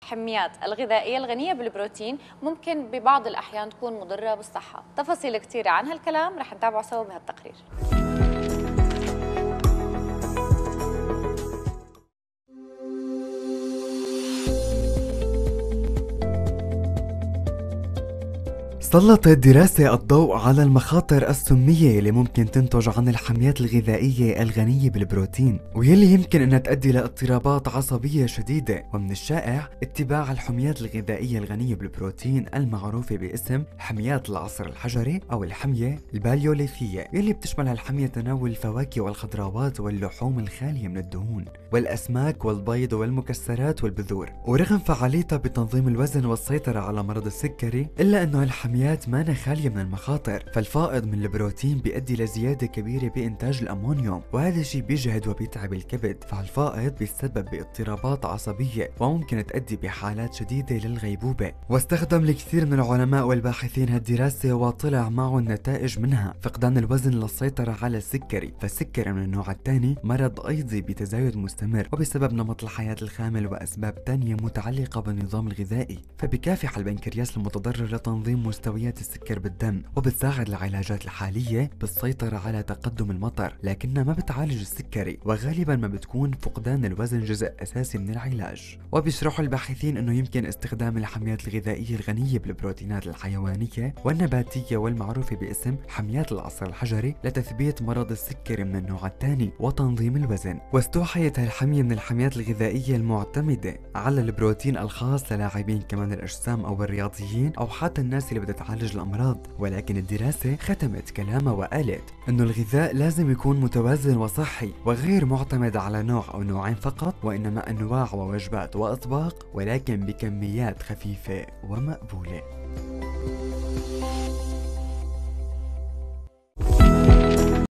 الحميات الغذائية الغنية بالبروتين ممكن ببعض الأحيان تكون مضرة بالصحة. تفاصيل كثيرة عن هالكلام رح نتابعه سوا بهالتقرير. سلطت دراسة الضوء على المخاطر السمية اللي ممكن تنتج عن الحميات الغذائية الغنية بالبروتين، واللي يمكن انها تؤدي لاضطرابات عصبية شديدة. ومن الشائع اتباع الحميات الغذائية الغنية بالبروتين المعروفة باسم حميات العصر الحجري او الحمية الباليوليثية، يلي بتشمل هالحمية تناول الفواكه والخضروات واللحوم الخالية من الدهون والاسماك والبيض والمكسرات والبذور. ورغم فعاليتها بتنظيم الوزن والسيطرة على مرض السكري، الا انه الحميات ما خالية من المخاطر. فالفائض من البروتين بيؤدي لزيادة كبيرة بإنتاج الأمونيوم، وهذا الشيء بيجهد وبيتعب الكبد. فالفائض بيسبب باضطرابات عصبية وممكن تؤدي بحالات شديدة للغيبوبة. واستخدم الكثير من العلماء والباحثين هالدراسة وطلع معهم نتائج منها فقدان الوزن للسيطرة على السكري. فالسكري من النوع الثاني مرض أيضي بتزايد مستمر وبسبب نمط الحياة الخامل وأسباب تانية متعلقة بالنظام الغذائي. فبكافح البنكرياس المتضرر لتنظيم مستويات السكر بالدم، وبتساعد العلاجات الحالية بالسيطرة على تقدم المطر، لكنها ما بتعالج السكري، وغالبا ما بتكون فقدان الوزن جزء أساسي من العلاج. وبيشرحوا الباحثين أنه يمكن استخدام الحميات الغذائية الغنية بالبروتينات الحيوانية والنباتية والمعروفة باسم حميات العصر الحجري لتثبيت مرض السكري من النوع الثاني وتنظيم الوزن. واستوحيت هالحمية من الحميات الغذائية المعتمدة على البروتين الخاص للاعبين كمال الأجسام أو الرياضيين أو حتى الناس اللي بدها تعالج الأمراض. ولكن الدراسة ختمت كلامها وقالت إنه الغذاء لازم يكون متوازن وصحي وغير معتمد على نوع أو نوعين فقط، وإنما أنواع ووجبات وأطباق، ولكن بكميات خفيفة ومقبولة.